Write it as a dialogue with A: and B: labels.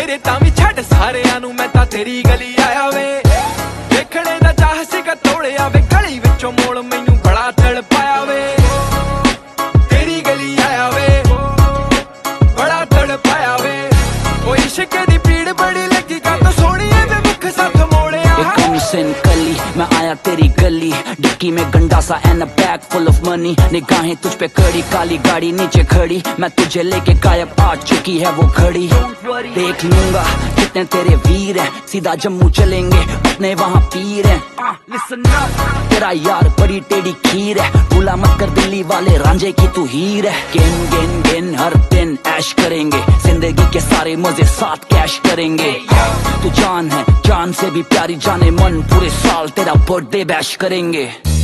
A: ਵੀਰੇ ਤਾਂ ਵੀ ਛੱਡ ਸਾਰਿਆਂ ਨੂੰ, ਮੈਂ ਤਾਂ ਤੇਰੀ ਗਲੀ ਆਇਆ ਵੇ। ਦੇਖਣੇ ਦਾ ਚਾਹ ਸੀਗਾ ਤੋੜਿਆ ਵੇ ਗਲੀ ਵਿੱਚੋਂ ਮੋੜ, ਮੈਨੂੰ ਬੜਾ ਤੜਪਾਇਆ ਵੇ। ਤੇਰੀ ਗਲੀ ਆਇਆ ਵੇ, ਬੜਾ ਤੜਪਾਇਆ ਵੇ। ਉਹ ਇਸ਼ਕ ਦੀ ਪੀੜ बड़ी लगी का तो सोनिए वे मुख साथ मोड़िया।
B: कली मैं आया तेरी गली, डिक्की में गंडासा and a bag full of money. निगाहें तुझ पे कड़ी, काली गाड़ी नीचे खड़ी, मैं तुझे लेके गायब, आ चुकी है वो घड़ी। देख लूंगा कितने तेरे वीर हैं, सीधा जम्मू चलेंगे अपने वहाँ पीर हैं। लिसन अप, तेरा यार बड़ी टेढ़ी खीर है, भूला मत कर दिल्ली वाले रांझे की तू हीर है। गिन गिन गिन हर दिन ऐश करेंगे, जिंदगी के सारे मजे साथ कैश करेंगे। तू जान है जान से भी प्यारी, जाने मन पूरे साल तेरा बर्थडे बैश करेंगे।